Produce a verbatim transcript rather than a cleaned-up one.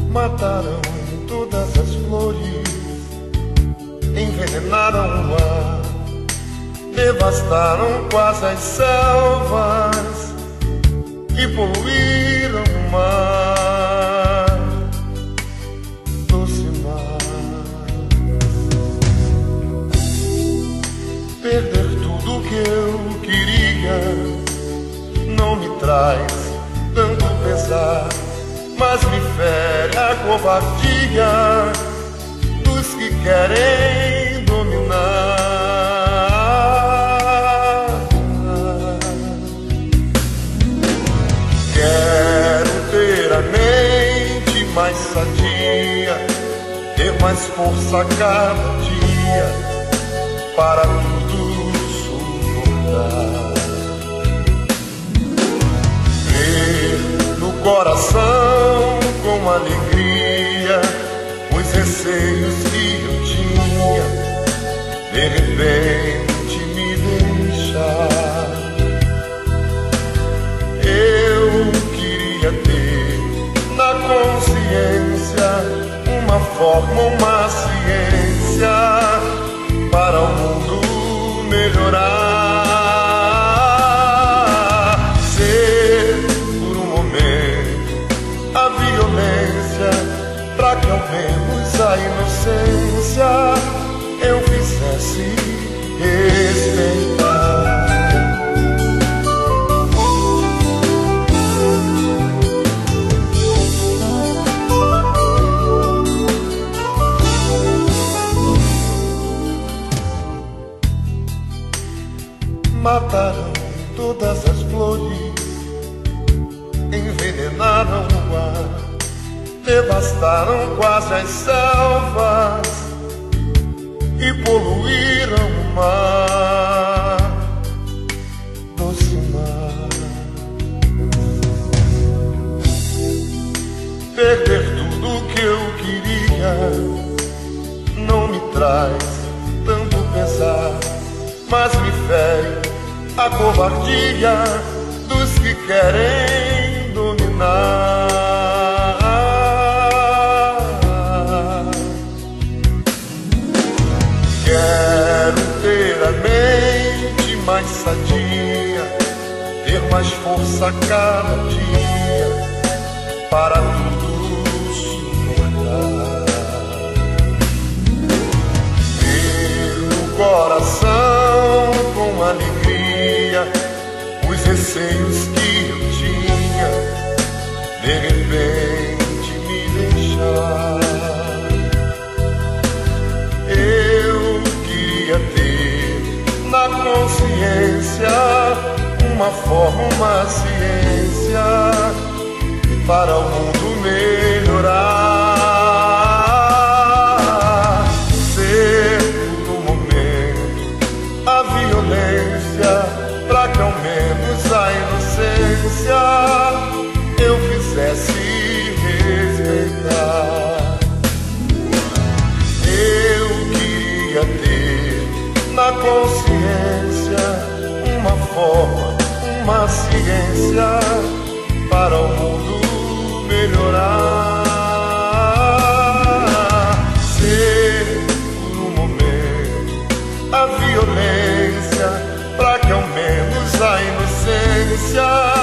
Mataram todas as flores, envenenaram o ar, devastaram quase as selvas e poluíram o mar, doce mar. Perder tudo que eu queria não me traz tanto pesar, mas me fere a covardia dos que querem dominar. Quero ter a mente mais sadia, ter mais força a cada dia para tudo suportar. Ver no coração com alegria os receios que eu tinha, de repente me deixar. Eu queria ter na consciência uma forma, uma ciência para o mundo melhorar. Ser por um momento a violência, pra que ao menos a inocência eu fizesse respeitar. Mataram todas as flores, envenenaram o ar, devastaram quase as selvas e poluíram o mar, doce mar. Perder tudo que eu queria não me traz tanto pesar, mas me fere a covardia dos que querem dominar. Quero ter a mente mais sadia, ter mais força a cada dia para tudo suportar. Ter no coração com alegria os receios que eu tinha, de repente me deixar. Eu queria ter na consciência uma forma, uma ciência para o mundo melhorar. Ser por um momento a violência, pra que ao menos a inocência eu fizesse respeitar. Eu queria ter na consciência uma forma, uma ciência para o mundo melhorar. Ser por um momento a violência, pra que ao menos a inocência